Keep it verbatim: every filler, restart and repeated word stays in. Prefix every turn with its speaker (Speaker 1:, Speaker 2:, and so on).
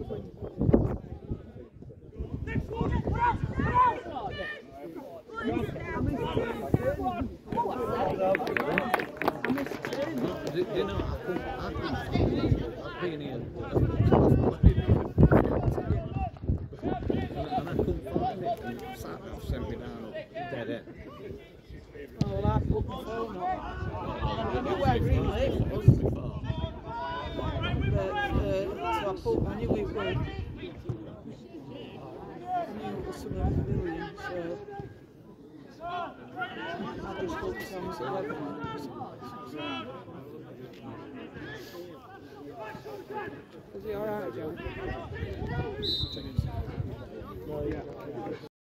Speaker 1: You know, I've been here and I couldn't find it, and sat there sent me down dead end.
Speaker 2: Oh, well, I put my phone up. I knew where Green Lake was. But, uh, so I put, I knew it was. I knew it was somewhere familiar, so I just focused on the weather. Is he alright, Joe?
Speaker 3: Well, yeah.